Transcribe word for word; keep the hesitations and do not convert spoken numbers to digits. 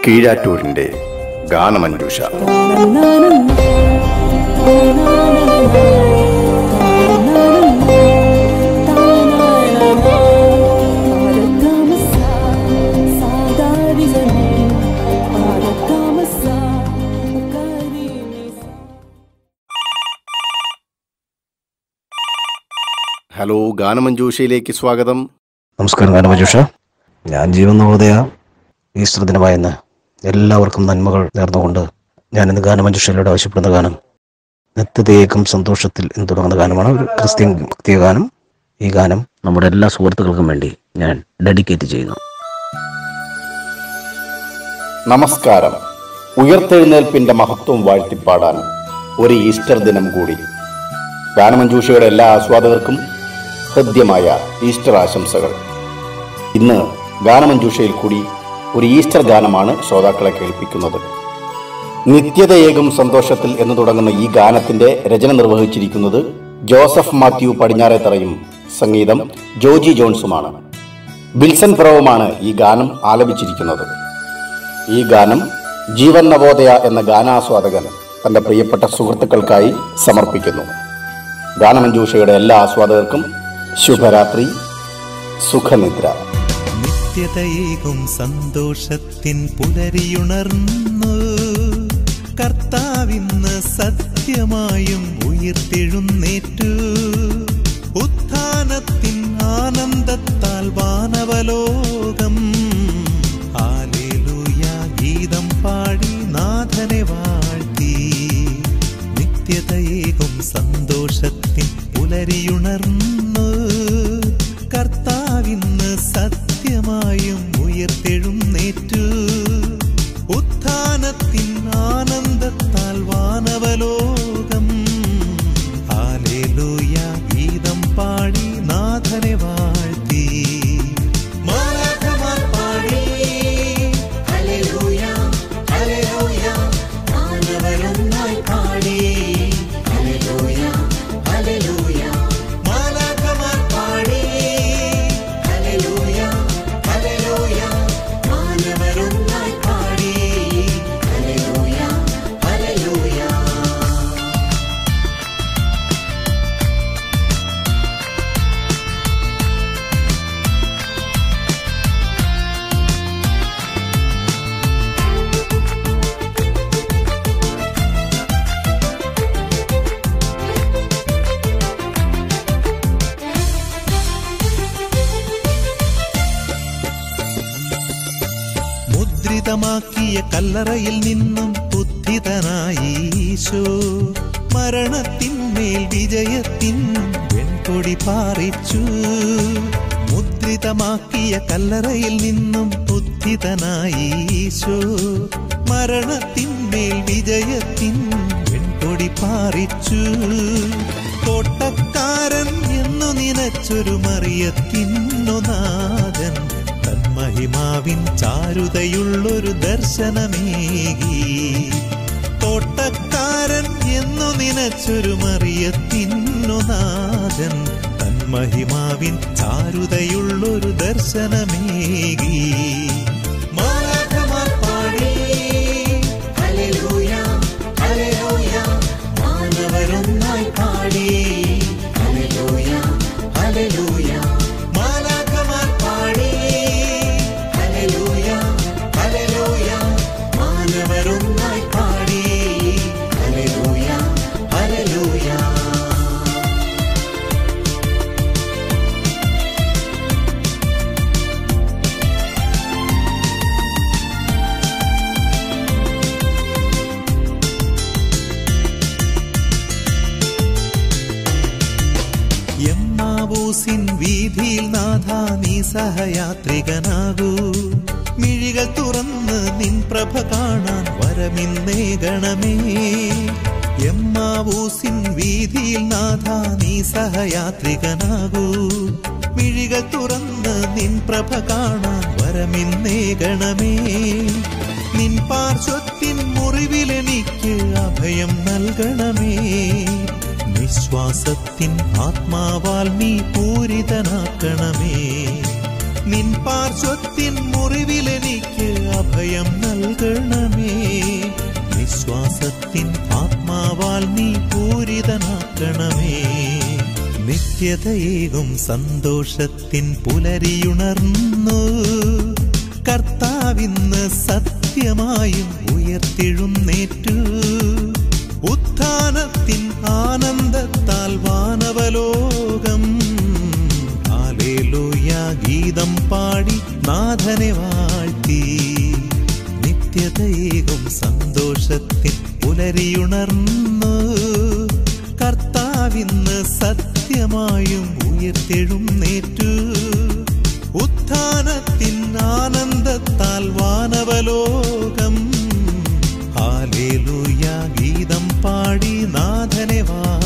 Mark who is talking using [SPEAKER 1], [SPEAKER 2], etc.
[SPEAKER 1] കീഴാറ്റൂരിന്റെ Ganamanjusha. Hello, ഗാനമഞ്ജുഷയിലേക്ക് സ്വാഗതം.
[SPEAKER 2] നമസ്കാരം ഗാനമഞ്ജുഷ. ഞാൻ ജീവൻ നവോദയ ഈസ്റ്റർ ദിനമായെന്ന് എല്ലാവർക്കും നന്മകൾ നേർന്നുകൊണ്ട് ഞാനിന്ന് ഗാനമഞ്ജുഷയിലൂടെ ആവശ്യപ്പെടുന്ന ഗാനം നിത്യതയേകം സന്തോഷത്തിൽ എന്ന് തുടങ്ങുന്ന ഗാനമാണ്. ഒരു ക്രിസ്ത്യൻ ഭക്തിയ ഗാനം. ഈ ഗാനം നമ്മുടെ എല്ലാ സുഹൃത്തുക്കൾക്കും വേണ്ടി ഞാൻ ഡെഡിക്കേറ്റ് ചെയ്യുന്നു.
[SPEAKER 1] നമസ്കാരം. ഉയർത്തെഴുന്നേൽപ്പിന്റെ മഹത്വം വാഴ്ത്തിപ്പാടാൻ ഒരു ഈസ്റ്റർ ദിനം കൂടി. ഗാനമഞ്ജുഷയുടെ എല്ലാ ആസ്വാദകർക്കും ഹൃദ്യമായ ഈസ്റ്റർ ആശംസകൾ. ഇന്ന് ഗാനമഞ്ജുഷയിൽ കൂടി ഒരു ഈസ്റ്റർ ഗാനമാണ് ശ്രോതാക്കളെ കേൾപ്പിക്കുന്നത്. നിത്യതയേകും സന്തോഷത്തിൽ എന്ന് തുടങ്ങുന്ന ഈ ഗാനത്തിന്റെ രചന നിർവഹിച്ചിരിക്കുന്നത് ജോസഫ് മാത്യു പടിഞ്ഞാറേത്തറയും സംഗീതം ജോജി ജോൺസുമാണ്. ബിൽസൺ പ്രവുമാണ് ഈ ഗാനം ആലപിച്ചിരിക്കുന്നത്. ഈ ഗാനം ജീവൻ നവോദയ എന്ന ഗാനാസ്വാദകൻ തന്റെ പ്രിയപ്പെട്ട സുഹൃത്തുക്കൾക്കായി സമർപ്പിക്കുന്നു. ഗാനമഞ്ജുഷയുടെ എല്ലാ ആസ്വാദകർക്കും ശുഭരാത്രി, സുഖനിദ്ര.
[SPEAKER 3] നിത്യതയേകും സന്തോഷത്തിൻ പുലരിയുണർന്നു കർത്താവിന്ന് സത്യമായും ഉയർത്തെഴുന്നേറ്റു. ഉത്ഥാനത്തിൻ ആനന്ദത്താൽ വാനവലോകം ഹല്ലേലൂയ ഗീതം പാടി നാഥനെ വാഴ്ത്തി. നിത്യതയേകും സന്തോഷത്തിൻ പുലരിയുണർന്നു കർത്താവിന്ന് സത്യമായും ഉയർത്തെഴുന്നേറ്റു. ഉത്ഥാനത്തിൻ ആനന്ദത്താൽ വാനവലോകം ഹല്ലേലൂയ ഗീതം പാടി നാഥനെ വാഴ്ത്തി. മാലാഖമാർ പാടി ഹല്ലേലൂയ ഹല്ലേലൂയ, മാനവരൊന്നായി പാടി ഹല്ലേലൂയ ഹല്ലേലൂയ. മാലാഖമാർ പാടി ഹല്ലേലൂയ ഹല്ലേലൂയ, മാനവരൊന്നായി പാടി ഹല്ലേലൂയ ഹല്ലേലൂയ. മുദ്രിതമാക്കിയ കല്ലറയിൽ നിന്നും ഉദ്ധിതനായി ഈശോ മരണത്തിന്മേൽ വിജയത്തിൻ വെൺകൊടി പാറിച്ചു. മുദ്രിതമാക്കിയ കല്ലറയിൽ നിന്നും ഉദ്ധിതനായി ഈശോ മരണത്തിന്മേൽ വിജയത്തിൻ വെൺകൊടി പാറിച്ചു. കോട്ടക്കാരൻ എന്നു നിനച്ചൊരു മറിയത്തിന്നു നാഥൻ മഹിമാവിൻ ചാരുതയുള്ളൊരു ദർശനമേകി. കോട്ടക്കാരൻ എന്നു നിനച്ചൊരു മറിയത്തിന്നു നാഥൻ തൻ മഹിമാവിൻ ചാരുതയുള്ളൊരു ദർശനമേകി. മാലാഖമാർ പാടി ഹല്ലേലൂയ ഹല്ലേലൂയ, മാനവരൊന്നായി പാടി ഹല്ലേലൂയ ഹല്ലേലൂയ. മാലാഖമാർ പാടി ഹല്ലേലൂയ ഹല്ലേലൂയ, മാനവരൊന്നായി പാടി ഹല്ലേലൂയ ഹല്ലേലൂയ. എമ്മാവൂസിൻ വീഥിയിൽ നാഥാ നീ സഹയാത്രികനാകൂ. മിഴികൾ തുറന്ന് നിൻ പ്രഭ കാണാൻ വരമിന്നേകണമേ. എമ്മാവൂസിൻ വീഥിയിൽ നാഥാ നീ സഹയാത്രികനാകൂ. മിഴികൾ തുറന്ന് നിൻ പ്രഭ കാണാൻ വരമിന്നേകണമേ. നിൻ പാർശ്വത്തിൻ മുറിവിലെനിക്ക് അഭയം നൽകണമേ. നിശ്വാസത്തിൻ ആത്മാവാൽ നീ പൂരിതനാക്കണമേ. നിൻ പാർശ്വത്തിൻ മുറിവിലെനിക്ക് അഭയം നൽകണമേ. വിശ്വാസത്തിൻ ആത്മാവാൽ നീ പൂരിതനാക്കണമേ. നിത്യതയേകും സന്തോഷത്തിൻ പുലരിയുണർന്നു. കർത്താവിന്ന് സത്യമായും ഉയർത്തെഴുന്നേറ്റു. ഉത്ഥാനത്തിൻ ആനന്ദത്താൽ വാനവലോകം ഹല്ലേലൂയ ഗീതം പാടി നാഥനെ വാഴ്ത്തി. നിത്യതയേകും സന്തോഷത്തിൻ പുലരിയുണർന്നു. കർത്താവിന്ന് സത്യമായും ഉയർത്തെഴുന്നേറ്റു. ഉത്ഥാനത്തിൻ ആനന്ദത്താൽ വാനവലോകം ഹല്ലേലൂയ ഗീതം പാടി നാഥനെ വാഴ്ത്തി.